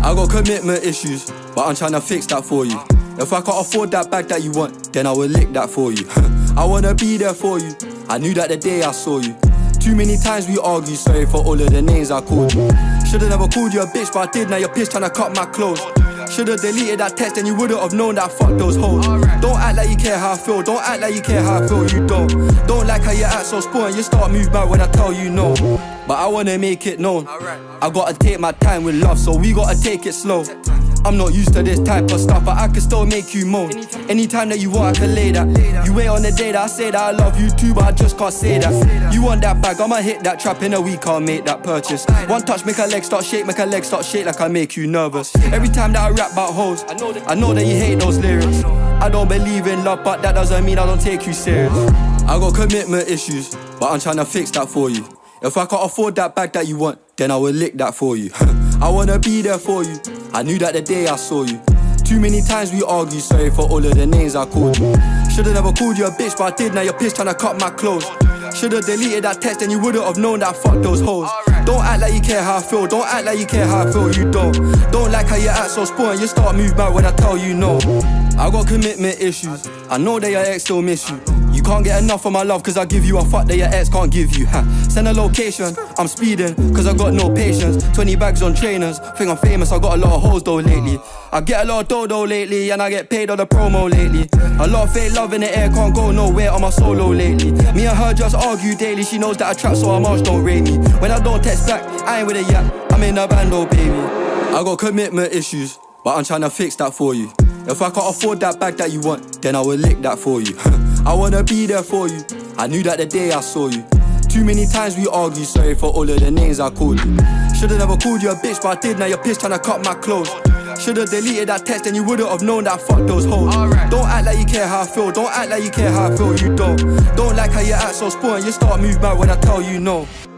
I got commitment issues, but I'm trying to fix that for you. If I can't afford that bag that you want, then I will lick that for you. I wanna be there for you, I knew that the day I saw you. Too many times we argue, sorry for all of the names I called you. Should've never called you a bitch, but I did, now you're pissed trying to cut my clothes. Should've deleted that text and you wouldn't have known that I fucked those hoes. Don't act like you care how I feel, don't act like you care how I feel, you don't. Don't like how you act so spoiled, you start move back when I tell you no. But I wanna make it known, I gotta take my time with love, so we gotta take it slow. I'm not used to this type of stuff, but I can still make you moan. Anytime that you want, I can lay that. You wait on the day that I say that I love you too, but I just can't say that. You want that bag, I'ma hit that trap in a week, I'll make that purchase. One touch, make her leg start shake, make her leg start shake like I make you nervous. Every time that I rap about hoes, I know that you hate those lyrics. I don't believe in love, but that doesn't mean I don't take you serious. I got commitment issues, but I'm trying to fix that for you. If I can't afford that bag that you want, then I will lick that for you. I wanna be there for you, I knew that the day I saw you. Too many times we argue, sorry for all of the names I called you. Should've never called you a bitch, but I did, now you're pissed trying to cut my clothes. Should've deleted that text and you wouldn't have known that I fucked those hoes. Don't act like you care how I feel, don't act like you care how I feel, you don't. Don't like how you act so spoiled, you start move back when I tell you no. I got commitment issues, I know that your ex still miss you. You can't get enough of my love cause I give you a fuck that your ex can't give you. Send a location, I'm speeding cause I got no patience. 20 bags on trainers, think I'm famous, I got a lot of hoes though lately. I get a lot of dough lately and I get paid on the promo lately. A lot of fake love in the air, can't go nowhere on my solo lately. Me and her just argue daily, she knows that I trap so her march don't rate me. When I don't text back, I ain't with a yap, I'm in a band oh baby. I got commitment issues, but I'm trying to fix that for you. If I can't afford that bag that you want, then I will lick that for you. I wanna be there for you, I knew that the day I saw you. Too many times we argue, sorry for all of the names I called you. Should've never called you a bitch, but I did, now you're pissed trying to cut my clothes. Should've deleted that text and you wouldn't have known that I fucked those hoes. Don't act like you care how I feel, don't act like you care how I feel, you don't. Don't like how you act so spoiled, you start move back when I tell you no.